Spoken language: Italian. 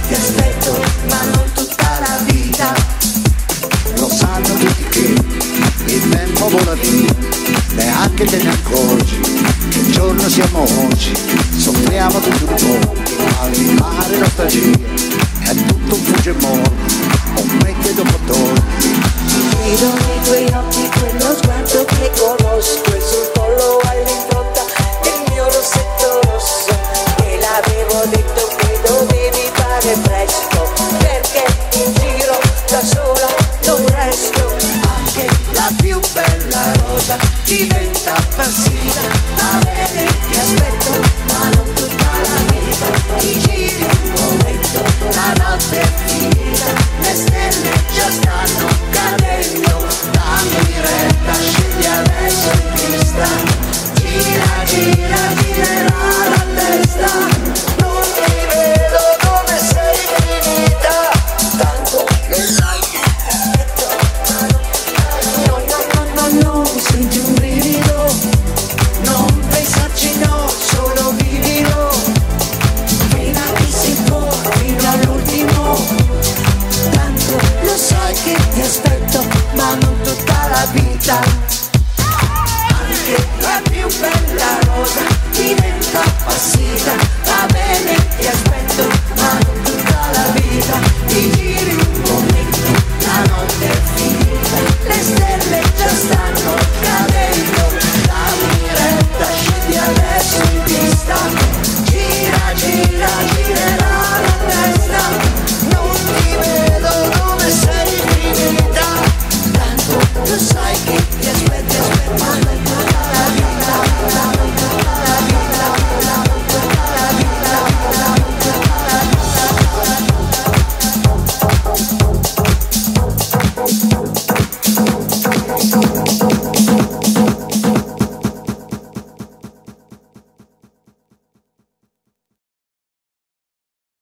Ti aspetto ma non tutta la vita. Lo sanno tutti che il tempo vola via, neanche te ne accorgi, che giorno siamo oggi, soffriamo tutto un po', male nostalgia, è tutto un fugge morto, un vecchio dopo torni. Vedo nei tuoi occhi quello sguardo che conosco e sul collo all'impronta del mio rossetto rosso. Te l'avevo detto che dovevi fare presto, perché in giro da sola non resto. Anche la più bella rosa diventa passione.